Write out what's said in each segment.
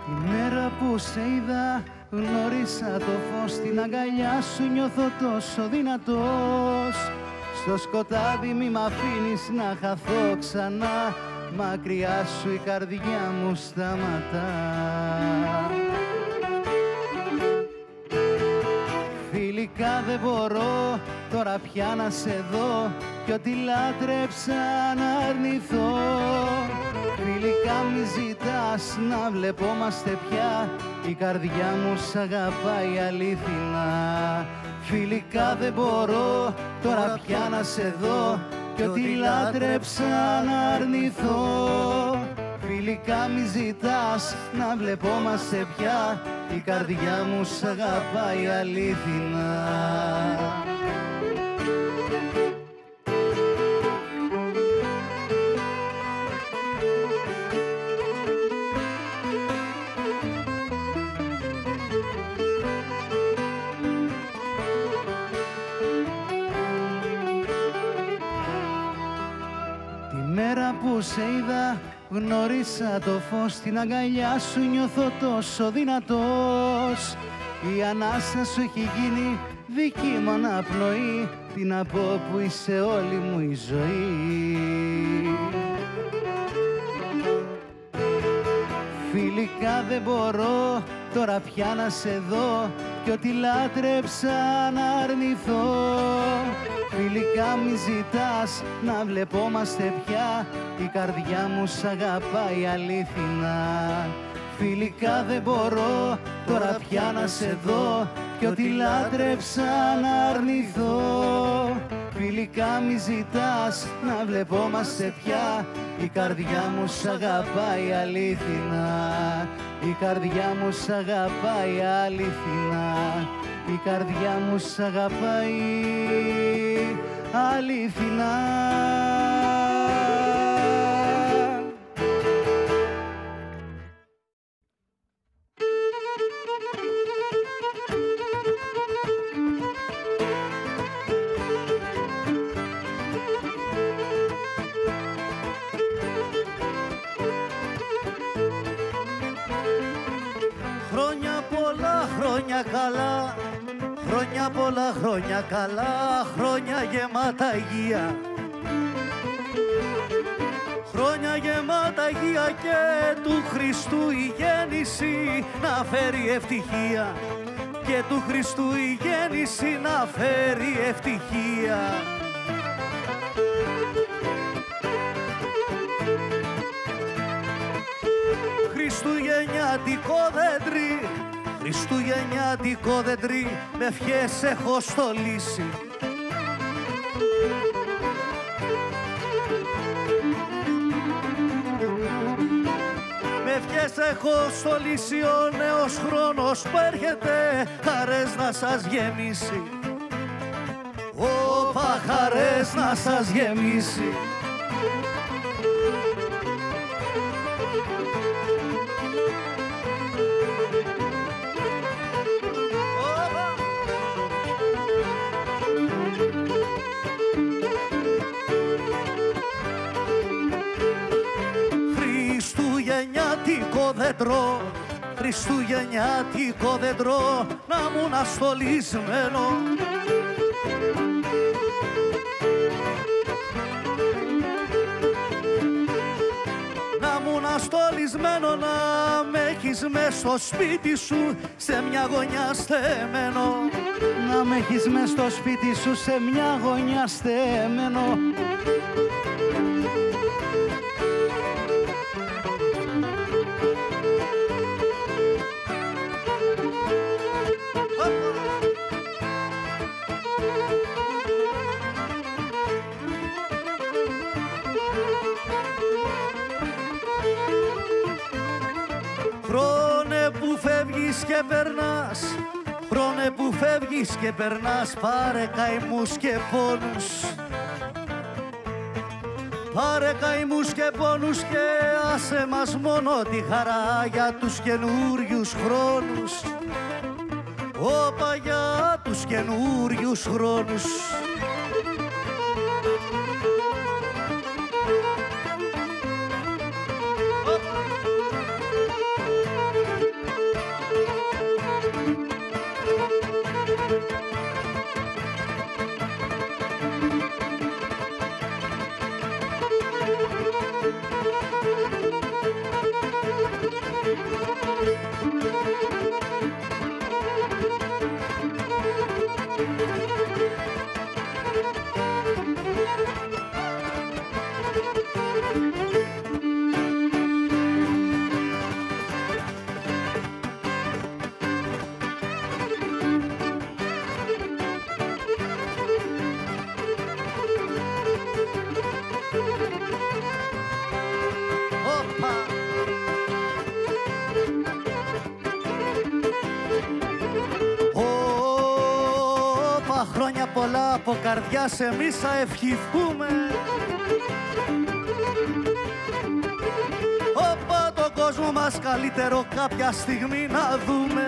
Τη μέρα που σε είδα γνώρισα το φως, στην αγκαλιά σου νιώθω τόσο δυνατός. Στο σκοτάδι μη μ' αφήνεις να χαθώ ξανά, μακριά σου η καρδιά μου σταματά. Φιλικά δεν μπορώ τώρα πια να σε δω, κι ό,τι λάτρεψα να αρνηθώ. Φιλικά μη ζητάς να βλεπόμαστε πια, η καρδιά μου σ' αγαπάει αλήθινα. Φιλικά δεν μπορώ τώρα πια να σε δω, κι ό,τι λάτρεψα να αρνηθώ. Φιλικά μη ζητάς να βλεπόμαστε πια, η καρδιά μου σ' αγαπάει αλήθινα. Τη μέρα που σε είδα γνώρισα το φως, στην αγκαλιά σου νιώθω τόσο δυνατός. Η ανάσα σου έχει γίνει δική μου αναπνοή, τι να πω που είσαι όλη μου η ζωή. Φιλικά δεν μπορώ τώρα πια να σε δω, κι ό,τι λάτρεψα να αρνηθώ. Φιλικά μη ζητάς να βλεπόμαστε πια, η καρδιά μου σ' αγαπάει αλήθινα. Φιλικά δεν μπορώ τώρα πια να σε δω, κι ό,τι λάτρεψα να αρνηθώ. Φιλικά μη ζητάς να βλεπόμαστε πια, η καρδιά μου σ' αγαπάει αλήθινα. Η καρδιά μου σ' αγαπάει αλήθινα. Η καρδιά μου σ' αγαπάει αλήθινα. Χρόνια πολλά, χρόνια καλά, χρόνια πολλά, χρόνια καλά, χρόνια γεμάτα υγεία. Χρόνια γεμάτα υγεία και του Χριστού η γέννηση να φέρει ευτυχία. Και του Χριστού η γέννηση να φέρει ευτυχία. Χριστουγεννιάτικο δέντρι, Χριστουγεννιάτικο δέντρι, με ευχές έχω στολίσει. Με ευχές έχω στολίσει, ο νέος χρόνος που έρχεται, χαρές να σας γεμίσει. Όπα, χαρές να σας γεμίσει. Χριστουγεννιάτικο δέντρο, Χριστουγεννιάτικο δέντρο, να μου να στολισμένο. Να μου να στολισμένο, να με έχεις μες στο σπίτι σου, σε μια γωνιά στεμένο. Να με έχεις μες στο σπίτι σου, σε μια γωνιά στεμένο. Χρόνε που φεύγεις και περνάς, χρόνε που φεύγεις και περνάς, πάρε καημούς και πόνους. Πάρε καημούς και πόνους και άσε μας μόνο τη χαρά για τους καινούριους χρόνους. Όπα, για τους καινούριους χρόνους. Χρόνια πολλά από καρδιάς εμείς θα ευχηθούμε. Όπα τον κόσμο μας καλύτερο κάποια στιγμή να δούμε.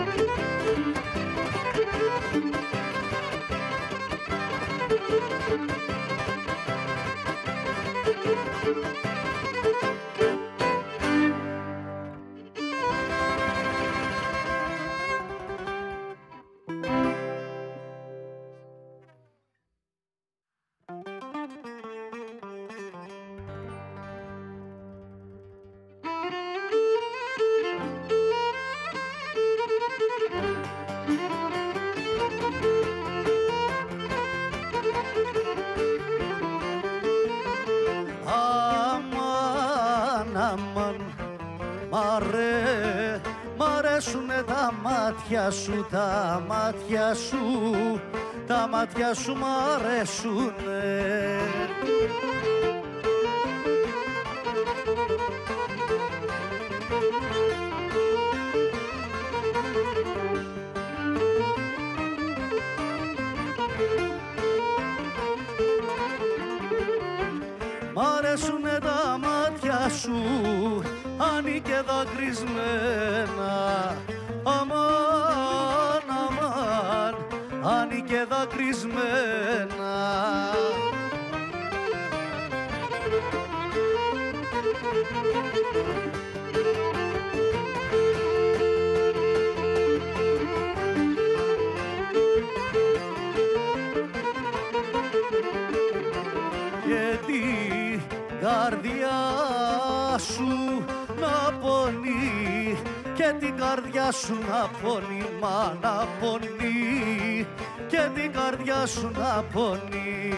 Μ' αρέσουνε τα μάτια σου, τα μάτια σου, τα μάτια σου μ' αρέσουνε. Μ' αρέσουνε τα μάτια σου, άνι και δακρυσμένα. Αμάν, αμάν, άνι και δακρυσμένα. Καρδιά σου να πονεί και την καρδιά σου να πονεί, μα να πονεί και την καρδιά σου να πονεί.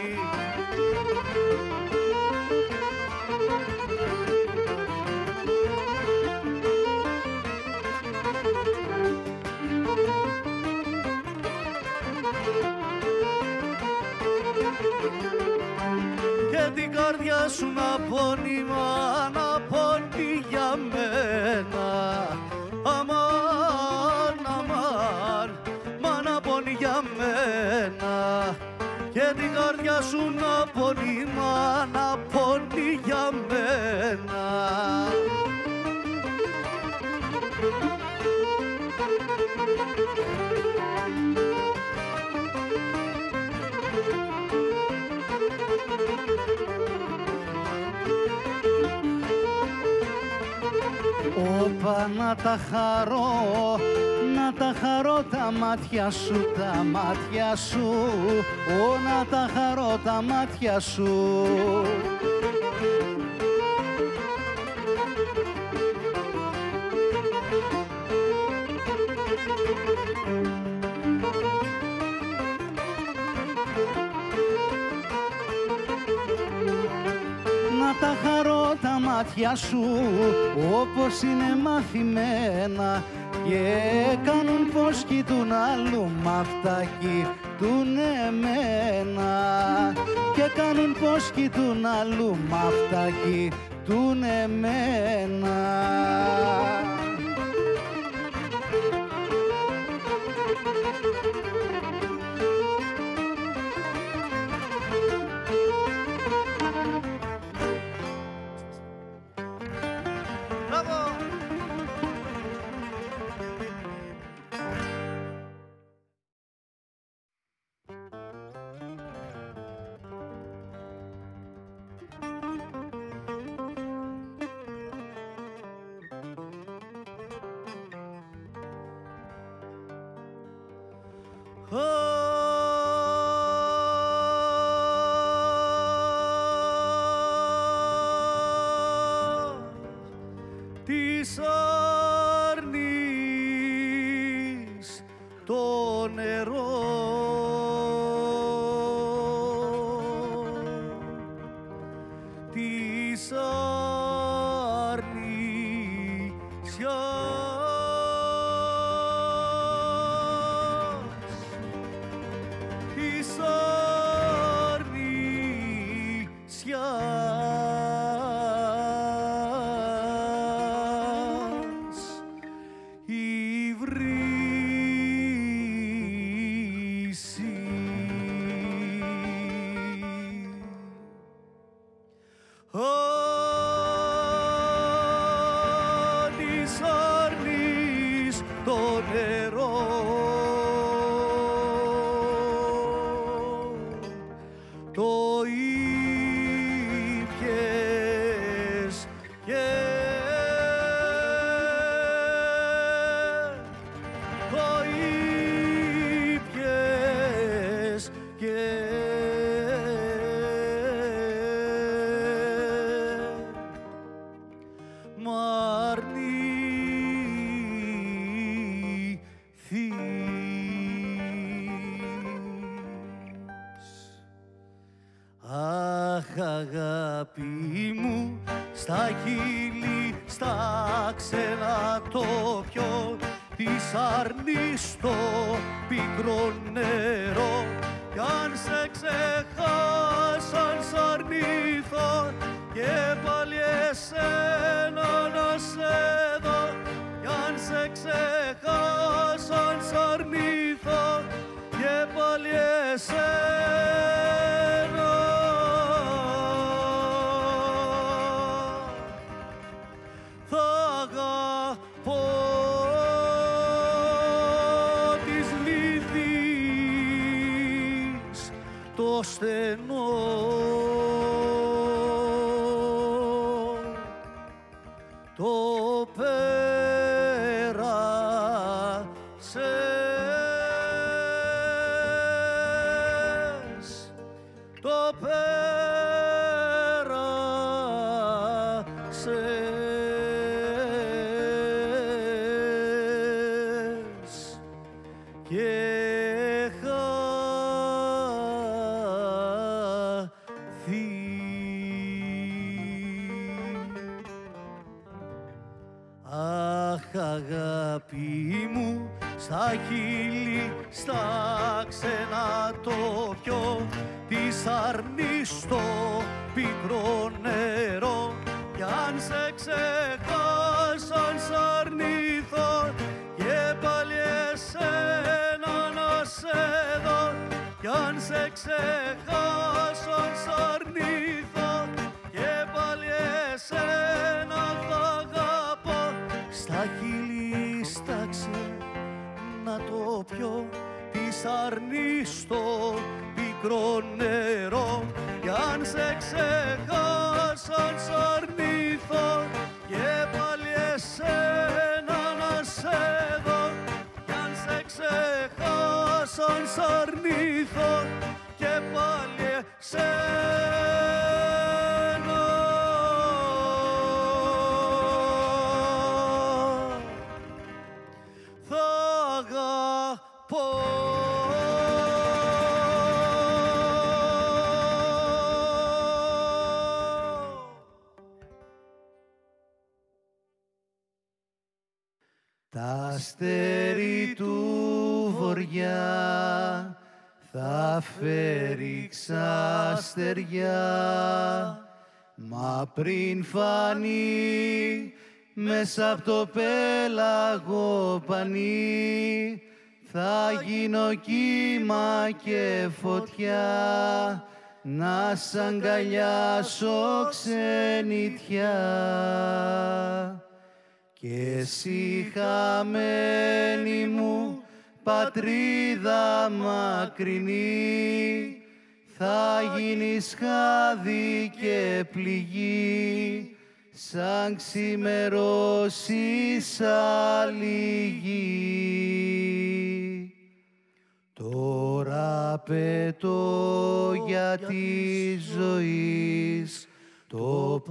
Και την καρδιά σου να πονεί, μα να πονεί για μένα. Αμάν, αμάν, μα να πονεί για μένα. Και την καρδιά σου να πονεί, μα να πονεί για μένα. Όπα να τα χαρώ, να τα χαρώ τα μάτια σου, τα μάτια σου, ω να τα χαρώ τα μάτια σου. Να τα χαρώ τα μάτια σου όπως είναι μαθημένα και κάνουν πως κοιτούν αλλού μ' αυτά κοιτούν εμένα και κάνουν πως κοιτούν αλλού μ' αυτά κοιτούν εμένα. Της το νερό. Της η βρύση. Της άρνης το νερό, το ήπιες και το ήπιες και μ' αρνηθείς. Αχ, αγάπη μου, στα χείλη, στα ξένα τοπιο της αρνείς το πικρό νερό. Κι αν σε ξεχάσω, αν σ' αρνηθώ και πάλι εσένα να σε δω. Κι αν σε ξεχάσω, αν σ' αρνηθώ και πάλι εσένα, θα αγαπώ της λύθης το στενό, το πέρασες, το πέρασες και αχ, αγάπη μου, στα χείλη, στα ξένα τοπιο της αρνείς το πικρό νερό. Κι αν σε ξεχάσω, αν σ' αρνηθώ και πάλι εσένα να σε δω. Κι αν σε ξεχάσω, αν σ' αρνηθώ και πάλι εσένα, θα αγαπώ στα χείλη, στα ξένα τοπιο της αρνείς το πικρό νερό. Κι αν σε ξεχάσω, αν σ' αρνηθώ και πάλι εσένα να σε δω. Κι αν σε ξεχάσω, αν σ' αρνηθώ και πάλι εσένα, θα αγαπώ. Τα αστέρι του βοριά θα φέρει ξαστεριά, μα πριν φανεί μέσα απ' το πέλαγο πανί, θα γίνω κύμα και φωτιά, να σ' αγκαλιάσω ξενιτιά. Και εσύ χαμένη μου πατρίδα μακρινή, θα γίνεις χάδι και πληγή, σαν ξημερώσεις άλλη γη. Τώρα πετώ για τη ζωής το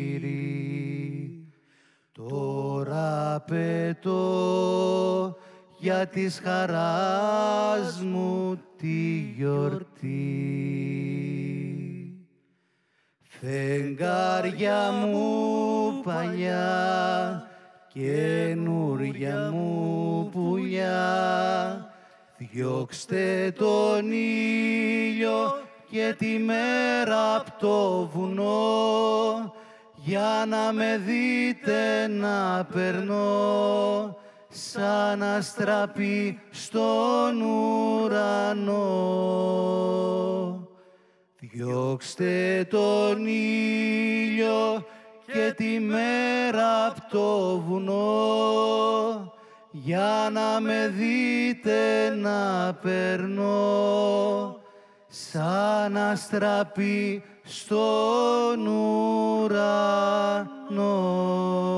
πανηγύρι, τώρα πετώ για της χαράς μου τη γιορτή. Φεγγάρια μου παλιά, καινούρια μου πουλιά, διώξτε τον ήλιο και τη μέρα απ' το βουνό, για να με δείτε να περνώ σαν αστραπή στον ουρανό. Διώξτε τον ήλιο και τη μέρα απ' το βουνό, για να με δείτε να περνώ σαν αστραπή στον ουρανό.